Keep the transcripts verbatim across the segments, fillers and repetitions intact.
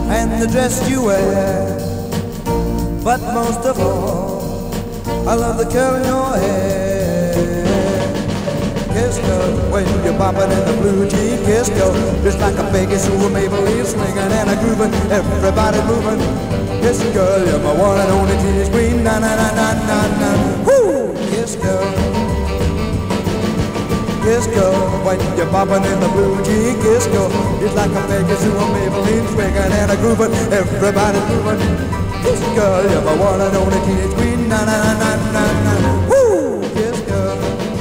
and the dress you wear. But most of all, I love the curl in your hair. Kiss girl, when you're bopping in the blue jean. Kiss girl, just like a Vegas who a Maybelline swinging and a grooving, everybody moving. Kiss girl, you're my one and only teenage queen. Na na na na na na. Woo! Kiss girl. Kiss girl, when you're bopping in the blue jean. Kiss girl, it's like a Vegas who a Maybelline swinging and a grooving, everybody moving. Kiss girl, you're my one and only teenage queen. Na na na na na na. Woo! Kiss girl.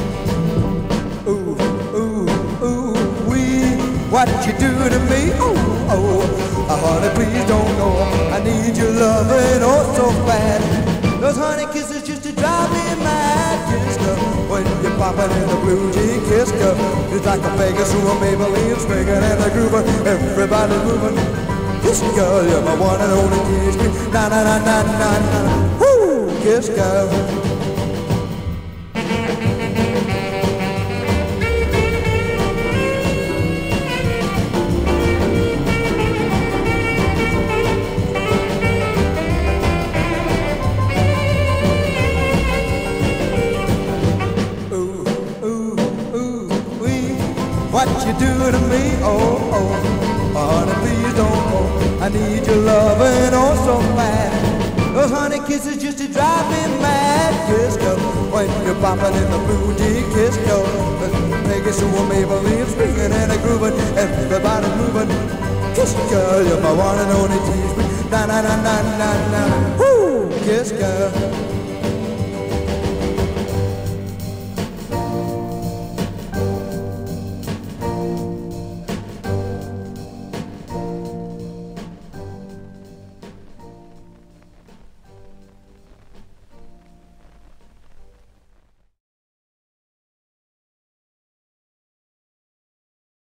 Ooh, ooh, ooh, wee. What you do to me? Oh, oh. Uh, honey, please don't go. I need your loving oh so bad. Those honey kisses just to drive me mad. Kiss girl, when you're popping in the blue jean. Kiss girl, it's like a Vegas who a Maybelline swinging and a grooving, everybody moving. Kiss girl, you're my one and only kiss me. Na na na na na na. Woo! Kiss girl. What you do to me, oh, oh, honey, please don't go. I need your loving, oh, so bad. Those honey kisses just to drive me mad. Kiss girl, when you're popping in the blue jean. Kiss girl, Vegas who a Maybelline swinging and a grooving, everybody moving. Kiss girl, you're my one and only tease me. Na na na na na na. Woo! Kiss girl.